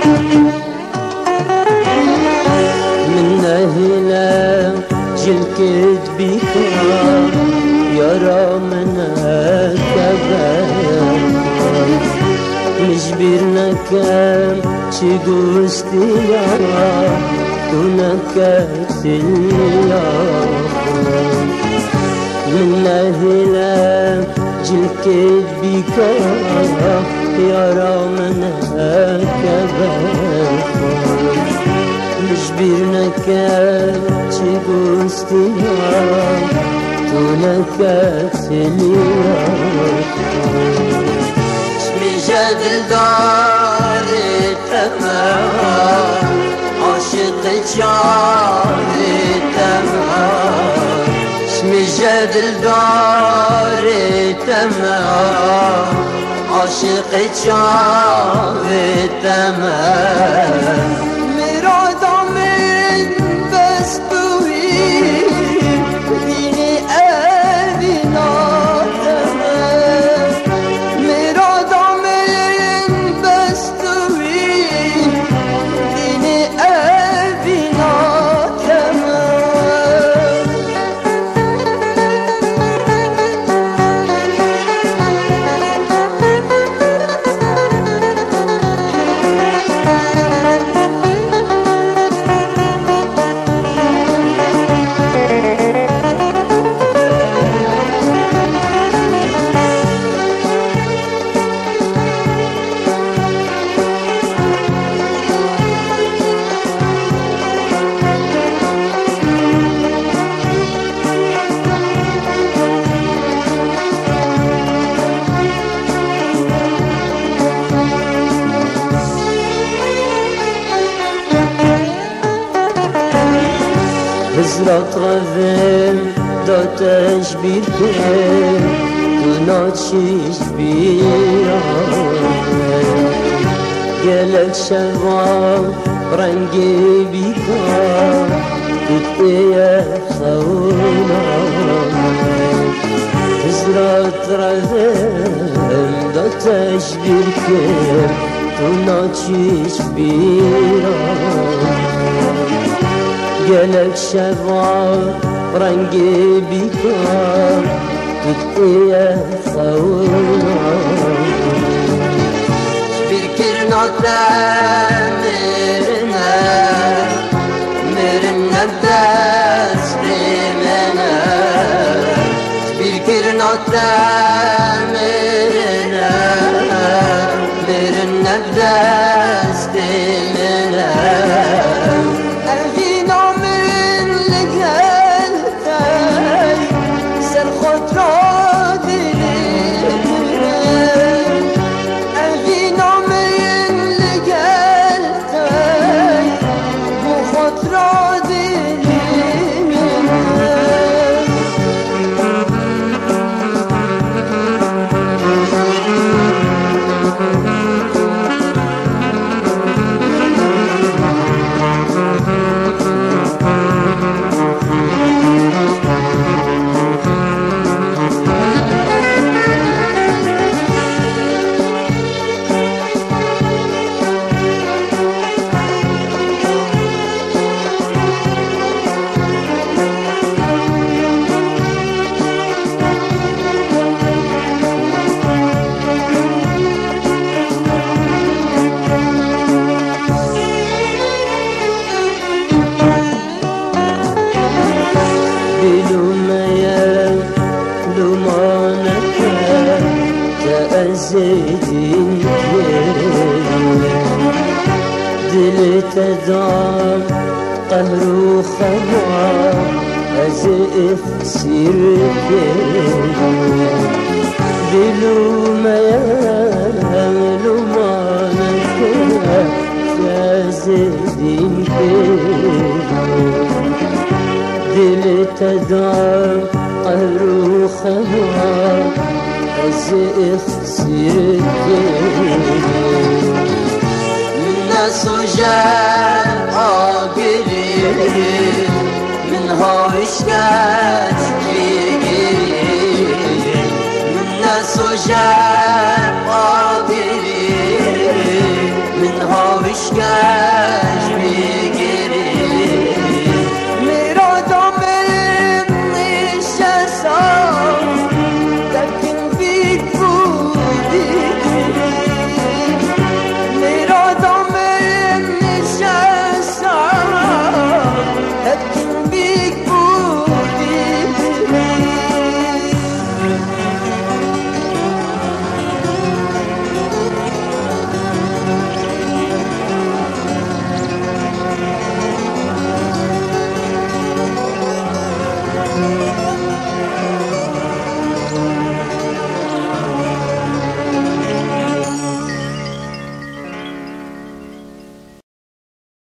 من هلا جلكت بك يرى منك مجبرنا كم شجوستي يا ونكت من هلا جلكت بك يرى منك مجبرنا كم شجوستي ونكت جدل داري تمام عاشق جاري تمام اسمي جدل داري تمام عاشق جاري تمام مرادة من بس توهي بيني أبينا هزرت غذم داتش بيركم وناتشيش بيرا قالك شباب رنجي بيكا تتيا خونا هزرت غذم داتش بيركم وناتشيش بيرا قالك شباب رنجي بيكار تتقيا ثورنا بيركرنا تامرنا مرنا بداس ريمنا بيركرنا تامرنا مرنا بداس ريمنا تأزيدين دل تدام قهر وخوار أزئف سيرك دلو ما يهملو ما نكا تأزيدين دل تدام قهر وخوار أزئف سيرك الناس جاء